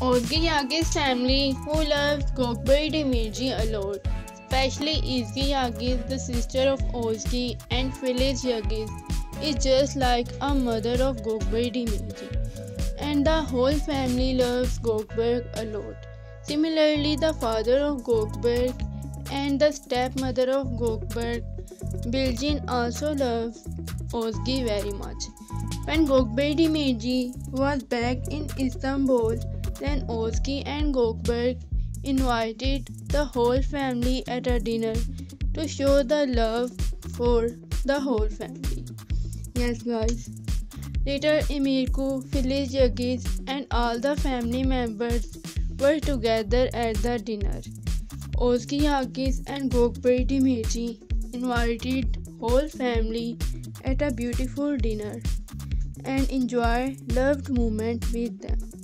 Özge yagiz family who loves Gökberk demirci a lot. Especially Özge yagiz, the sister of Özge and village yagiz, is just like a mother of Gökberk demirci. And the whole family loves Gökberk a lot. Similarly, the father of Gökberk and the stepmother of Gökberk, Bilgin, also loves Özge very much. When Gökberk demirci was back in Istanbul, then Özge and Gökberk invited the whole family at a dinner to show the love for the whole family. Yes, guys. Later, Emirku, village yagiz, and all the family members were together at the dinner. Özge yagiz and Gökberk demirci invited whole family at a beautiful dinner and enjoy loved moment with them.